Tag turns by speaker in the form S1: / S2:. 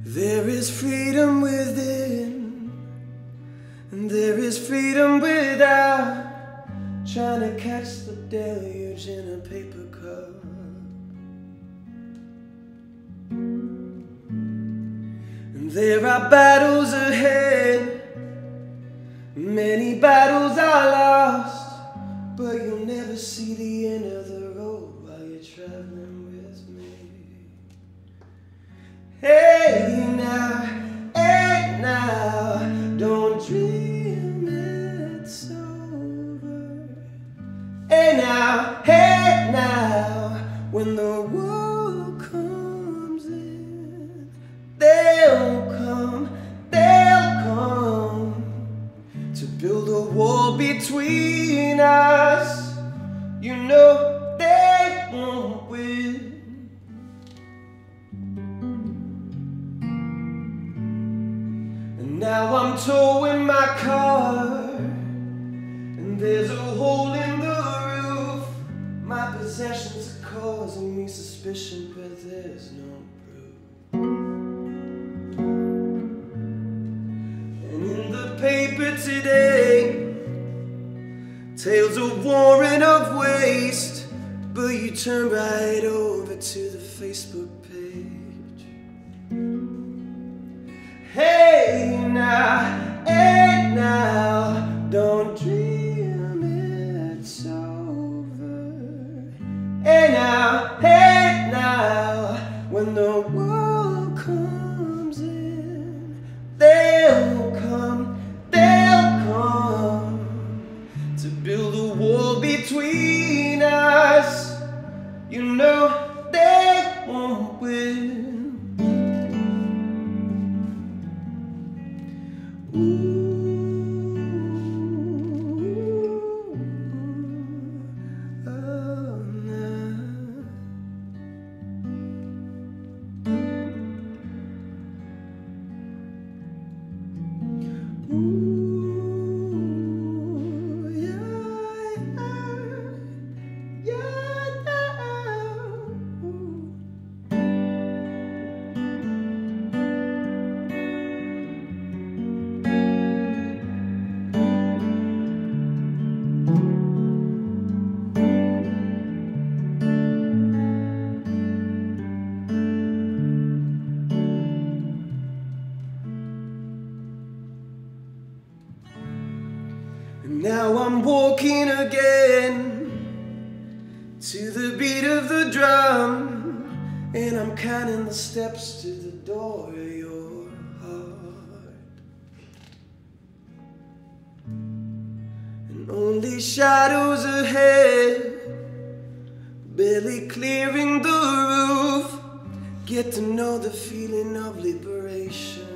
S1: There is freedom within, and there is freedom without, trying to catch the deluge in a paper cup. And there are battles ahead, many battles are lost, but you'll never see the end of the road while you're traveling with me. Hey now, don't dream it's over. Hey now, when the world comes in, they'll come to build a wall between us. You know they won't win. Now I'm towing my car, and there's a hole in the roof. My possessions are causing me suspicion, but there's no proof. And in the paper today, tales of war and of waste, but you turn right over to the Facebook page. Hey now, don't dream it's over. Hey now, when the world comes in, they'll come to build a wall between us. You know they won't win. And now I'm walking again to the beat of the drum, and I'm counting the steps to the door of your heart. And only shadows ahead, barely clearing the roof. Get to know the feeling of liberation.